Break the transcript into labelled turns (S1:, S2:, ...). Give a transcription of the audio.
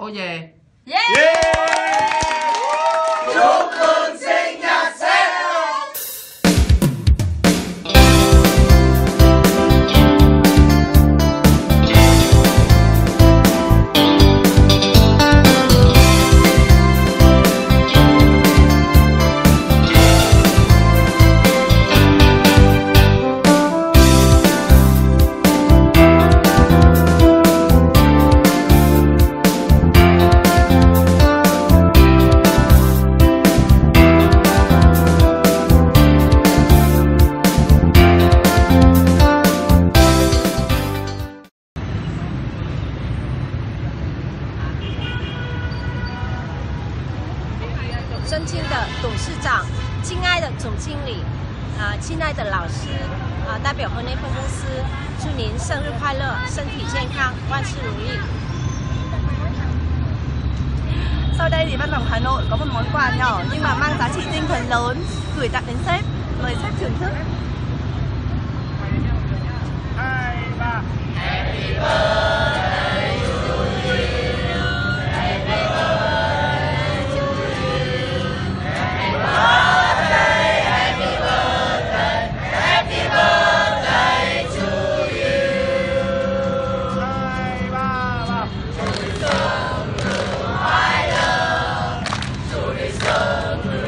S1: cô về.
S2: Yeah! Chúc mừng sinh nhật sếp.
S3: 尊敬的董事长，亲爱的总经理，亲爱的老师，代表河内分公司，祝您生日快乐，身体健康，万事如意。
S4: Sau đây thì văn phòng Hà Nội có một món quà nhỏ nhưng mà mang giá trị tinh thần lớn gửi tặng đến sếp, mời sếp thưởng thức.
S2: 2, 3.
S5: Happy birthday to you. Happy birthday to you. Happy birthday, happy birthday, happy birthday to you.
S2: 2, 3.
S5: 祝你生日快乐，祝你生日